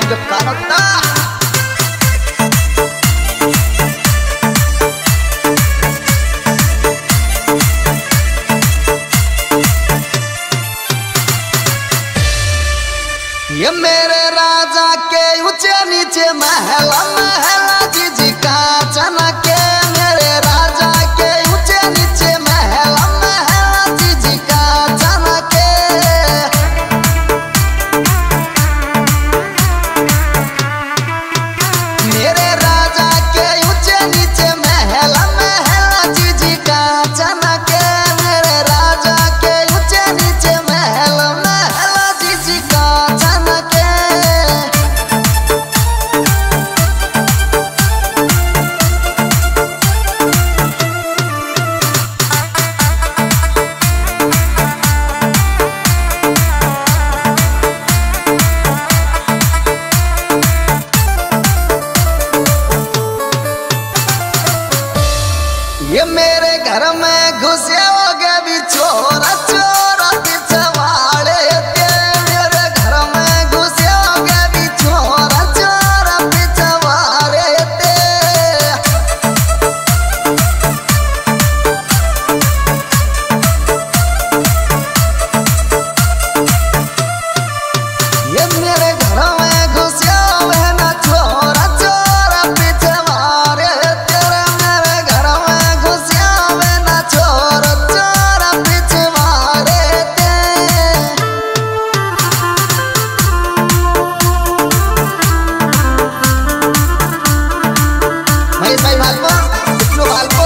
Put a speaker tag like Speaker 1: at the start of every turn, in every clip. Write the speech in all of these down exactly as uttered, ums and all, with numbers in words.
Speaker 1: जो कानता ये मेरे राजा के ऊंचे नीचे महला महला जी जी का चनके मेरे राजा के ऊंचे नीचे महला महला जी जी का चनके मेरे राजा के ऊंचे नीचे महला महला जी जी का चनके मेरे राजा के ऊंचे नीचे महला महला जी जी का ये मेरे घर में घुसे हो गए भी चोरा चोरा पिछवाड़े ते मेरे घर में घुसे हो गए भी चोरा चोरा पिछवाड़े ते ये मेरे घर में घुसे हुए ना चोरा चोरा पिछवाड़े तेरे मेरे घर में घुसे हुए ना चोरा चोरा पिछवाड़े ते महेश भाई भालपुर विष्णु भालपुर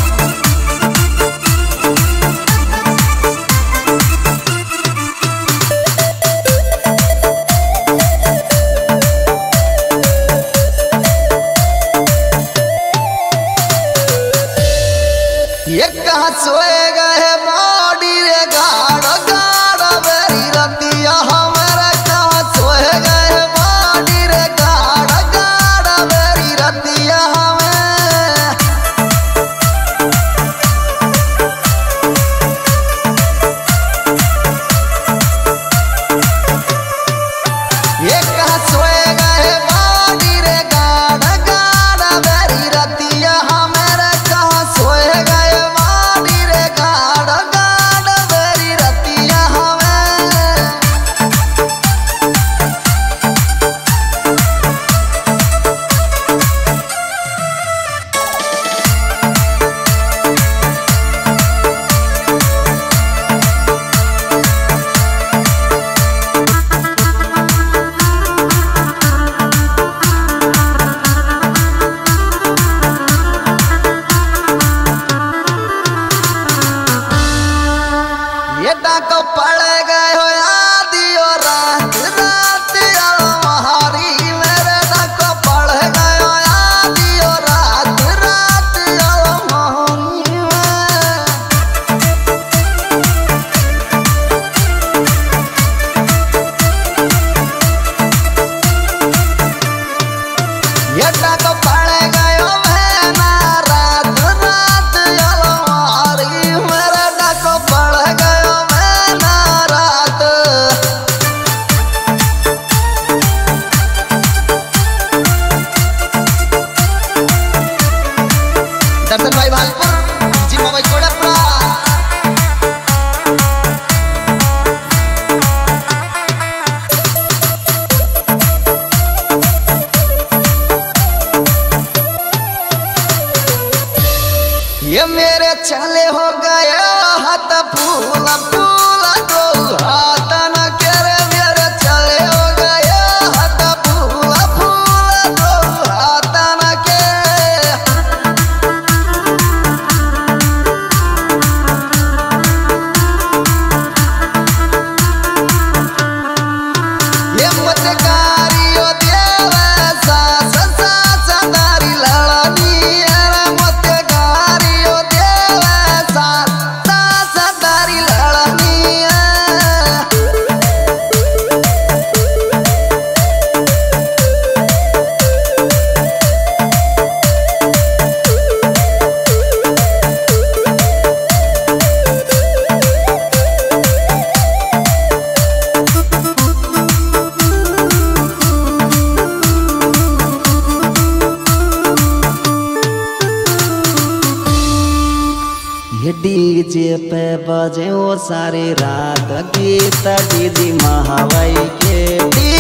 Speaker 1: ये कहाँ सोए गए बॉडी रे गाड़ गाड़ मेरी रतिया हमारा कहाँ सोए गए बॉडी रे गाड़ गाड़ मेरी रतिया हमें ये कहाँ सोए गए बॉडी रे गाड़ गाड़ मेरी रतिया हमारा कहाँ सोए गए ये डाको पड़ गए हो आदियो रात रात आओ महारी मेरे डाको पड़ गए हो आदियो रात रात आओ महारी ये डाको पड़ गए हो भैना रात रात आओ महारी मेरे डाको पड़ गए दर्शन भाई भालपुर जिम्मा भाई कोड़ापुरा ये मेरे चले हो गए हाथ फूल फूल दो हाथ न करे मेरे चले हो गए हाथ फूल फूल दो हाथ न के ये मतकारियो देवे सास सास दारी लड़नी अरे मतकारियो देवे सास सास दारी लड़नी ये डीजे पे बजे वो सारी रात गीत दीदी महावाई के।